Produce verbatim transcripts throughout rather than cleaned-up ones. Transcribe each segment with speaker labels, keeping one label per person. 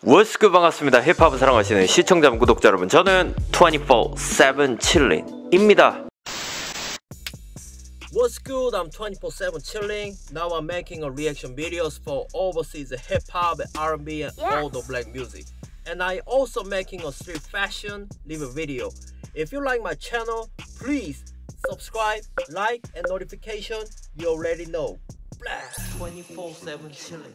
Speaker 1: 워스크 반갑습니다. 힙합을 사랑하시는 시청자 분 구독자 여러분, 저는 이십사 세븐 칠링입니다.
Speaker 2: What's good? I'm twenty-four seven chilling. Now I'm making a reaction videos for overseas hip hop, R and B, and
Speaker 3: Yes.
Speaker 2: all the black music. And I also making a street fashion live video. If you like my channel, please subscribe, like, and notification. You already know. Blast twenty-four seven chilling.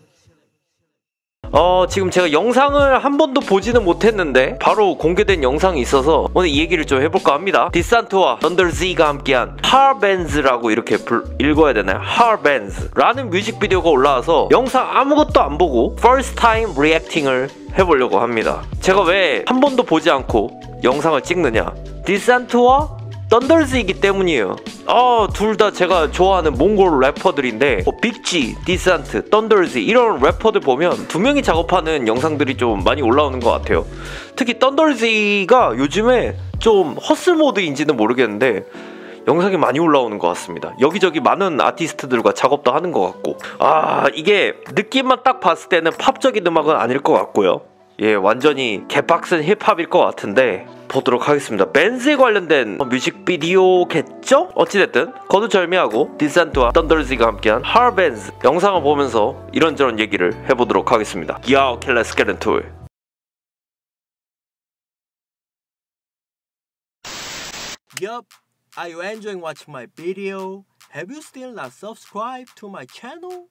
Speaker 1: 어 지금 제가 영상을 한 번도 보지는 못했는데 바로 공개된 영상이 있어서 오늘 이 얘기를 좀 해볼까 합니다. 디산트와 던더즈가 함께한 Harbenz라고 이렇게 불, 읽어야 되나요? Harbenz라는 뮤직비디오가 올라와서 영상 아무것도 안 보고 First Time Reacting을 해보려고 합니다. 제가 왜 한 번도 보지 않고 영상을 찍느냐, 디산트와 던더즈이기 때문이에요. 어, 둘 다 제가 좋아하는 몽골 래퍼들인데 뭐 빅지, 디산트, 던더즈 이런 래퍼들 보면 두 명이 작업하는 영상들이 좀 많이 올라오는 것 같아요. 특히 던더즈가 요즘에 좀 허슬 모드인지는 모르겠는데 영상이 많이 올라오는 것 같습니다. 여기저기 많은 아티스트들과 작업도 하는 것 같고, 아 이게 느낌만 딱 봤을 때는 팝적인 음악은 아닐 것 같고요. 예, 완전히 개빡센 힙합일 것 같은데 보도록 하겠습니다. 벤즈에 관련된 뮤직비디오겠죠? 어찌됐든 거두절미하고 디산트와 던더즈가 함께한 Harbenz 영상을 보면서 이런저런 얘기를 해보도록 하겠습니다. Yo, okay, let's get into it.
Speaker 2: Yup. Are you enjoying watching my video? Have you still not subscribed to my channel?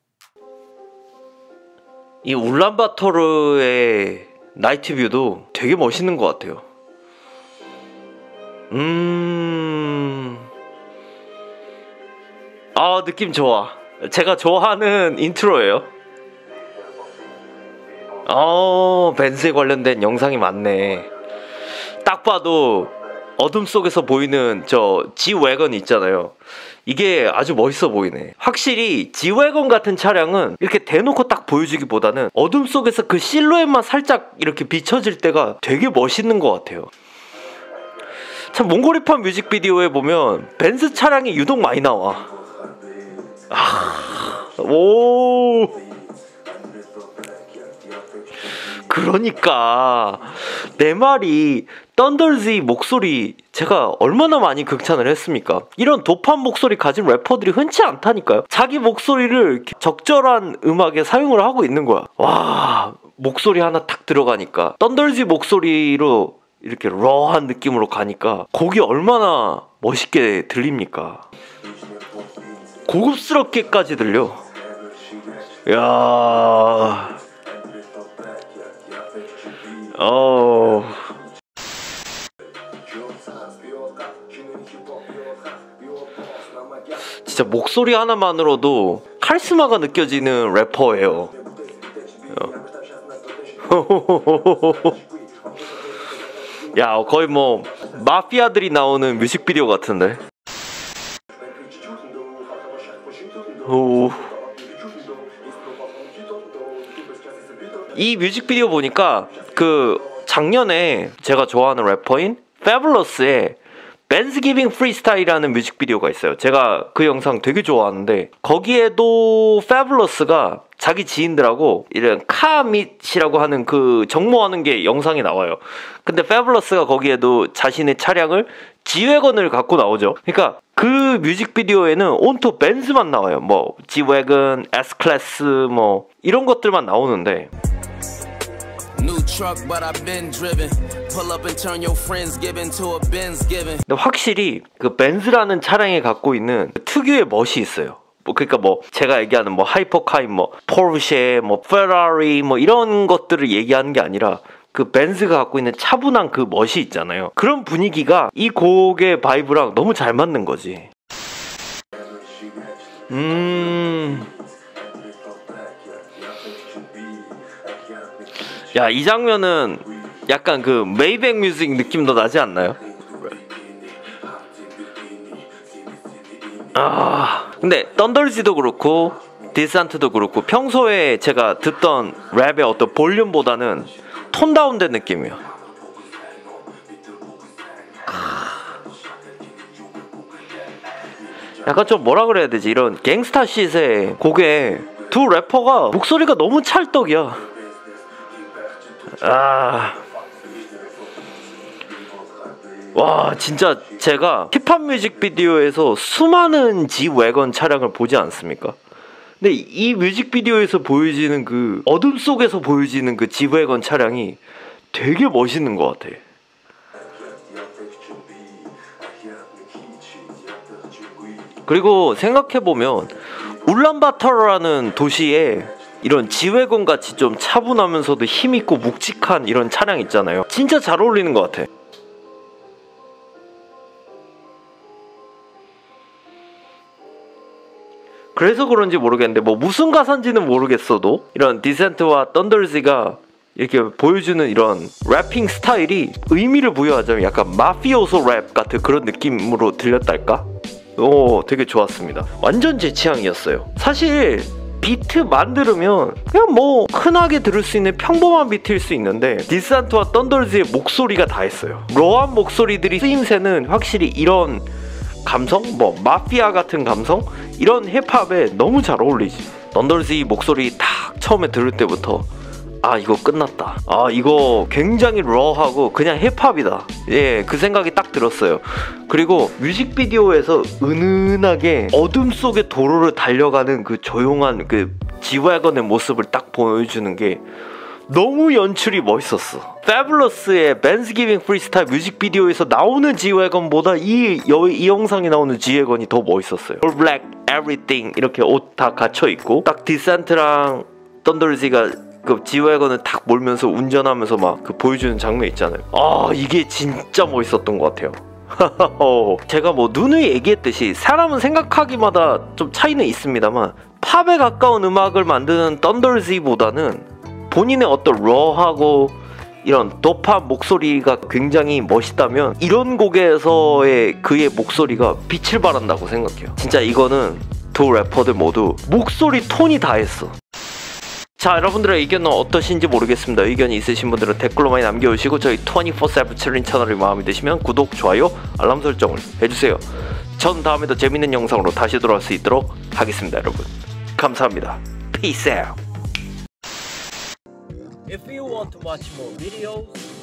Speaker 1: 이 울란바토르의 나이트 뷰도 되게 멋있는 것 같아요. 음... 아, 느낌 좋아. 제가 좋아하는 인트로예요. 어, 벤즈에 관련된 영상이 많네. 딱 봐도 어둠 속에서 보이는 저 G-Wagon 있잖아요. 이게 아주 멋있어 보이네. 확실히 G-Wagon 같은 차량은 이렇게 대놓고 딱 보여주기보다는 어둠 속에서 그 실루엣만 살짝 이렇게 비춰질 때가 되게 멋있는 것 같아요. 참 몽골 힙합 뮤직비디오에 보면 벤츠 차량이 유독 많이 나와. 아, 오. 그러니까 내 말이 던더즈 목소리 제가 얼마나 많이 극찬을 했습니까? 이런 도판 목소리 가진 래퍼들이 흔치 않다니까요. 자기 목소리를 적절한 음악에 사용을 하고 있는 거야. 와, 목소리 하나 탁 들어가니까 던더즈 목소리로 이렇게 러한 느낌으로 가니까 곡이 얼마나 멋있게 들립니까? 고급스럽게까지 들려. 이야, 어... 진짜 목소리 하나만으로도 카리스마가 느껴지는 래퍼예요. 야, 거의 뭐 마피아들이 나오는 뮤직비디오 같은데. 오. 이 뮤직비디오 보니까 그 작년에 제가 좋아하는 래퍼인 Fabulous의 벤즈 기빙 프리스타일이라는 뮤직비디오가 있어요. 제가 그 영상 되게 좋아하는데 거기에도 Fabulous가 자기 지인들하고 이런 카밋이라고 하는 그 정모하는 게 영상이 나와요. 근데 Fabulous가 거기에도 자신의 차량을 G-Wagon을 갖고 나오죠. 그러니까 그 뮤직비디오에는 온토 벤즈만 나와요. 뭐 G-Wagon, S-클래스 뭐 이런 것들만 나오는데 근데 확실히 그 벤즈라는 차량이 갖고 있는 특유의 멋이 있어요. 뭐 그러니까 뭐 제가 얘기하는 뭐 하이퍼카인, 뭐 포르쉐, 뭐 페라리 뭐 이런 것들을 얘기하는 게 아니라 그 벤즈가 갖고 있는 차분한 그 멋이 있잖아요. 그런 분위기가 이 곡의 바이브랑 너무 잘 맞는 거지. 음... 야, 이 장면은 약간 그 메이백 뮤직 느낌도 나지 않나요? 아, 근데 던더즈도 그렇고 디산트도 그렇고 평소에 제가 듣던 랩의 어떤 볼륨보다는 톤 다운된 느낌이에요. 약간 좀 뭐라 그래야 되지, 이런 갱스타 쉿의 곡에 두 래퍼가 목소리가 너무 찰떡이야. 아... 와 진짜 제가 힙합 뮤직비디오에서 수많은 G-Wagon 차량을 보지 않습니까? 근데 이 뮤직비디오에서 보여지는 그 어둠 속에서 보여지는 그 G-Wagon 차량이 되게 멋있는 것 같아. 그리고 생각해보면 울란바토르라는 도시에 이런 G-Wagon 같이 좀 차분하면서도 힘있고 묵직한 이런 차량 있잖아요. 진짜 잘 어울리는 것 같아. 그래서 그런지 모르겠는데 뭐 무슨 가사인지는 모르겠어도 이런 디센트와 썬더즈가 이렇게 보여주는 이런 래핑 스타일이 의미를 부여하자면 약간 마피오소 랩 같은 그런 느낌으로 들렸달까? 오, 되게 좋았습니다. 완전 제 취향이었어요. 사실 비트 만들면 그냥 뭐 흔하게 들을 수 있는 평범한 비트일 수 있는데 디센트와 썬더즈의 목소리가 다 했어요. 러한 목소리들이 쓰임새는 확실히 이런 감성? 뭐 마피아 같은 감성? 이런 힙합에 너무 잘 어울리지. 썬더즈 목소리 딱 처음에 들을 때부터 아 이거 끝났다. 아 이거 굉장히 러하고 그냥 힙합이다. 예, 그 생각이 딱 들었어요. 그리고 뮤직비디오에서 은은하게 어둠 속의 도로를 달려가는 그 조용한 그 G-Wagon의 모습을 딱 보여주는 게 너무 연출이 멋있었어. 패블러스의 Ben's Giving Freestyle 뮤직비디오에서 나오는 G-Wagon보다 이, 이 영상에 나오는 G-Wagon이 더 멋있었어요. All black, everything 이렇게 옷 다 갖춰있고 딱 디센트랑 썬더즈가 그 G-Wagon을 딱 몰면서 운전하면서 막 그 보여주는 장면 있잖아요. 아 이게 진짜 멋있었던 것 같아요. 제가 뭐 누누이 얘기했듯이 사람은 생각하기마다 좀 차이는 있습니다만 팝에 가까운 음악을 만드는 썬더즈보다는 본인의 어떤 러하고 이런 도팝 목소리가 굉장히 멋있다면 이런 곡에서의 그의 목소리가 빛을 발한다고 생각해요. 진짜 이거는 두 래퍼들 모두 목소리 톤이 다 했어. 자, 여러분들의 의견은 어떠신지 모르겠습니다. 의견이 있으신 분들은 댓글로 많이 남겨주시고 저희 이십사 세븐 챌린지 채널이 마음에 드시면 구독, 좋아요, 알람 설정을 해주세요. 전 다음에도 재밌는 영상으로 다시 돌아올 수 있도록 하겠습니다. 여러분 감사합니다. Peace out.
Speaker 2: If you want to watch more videos,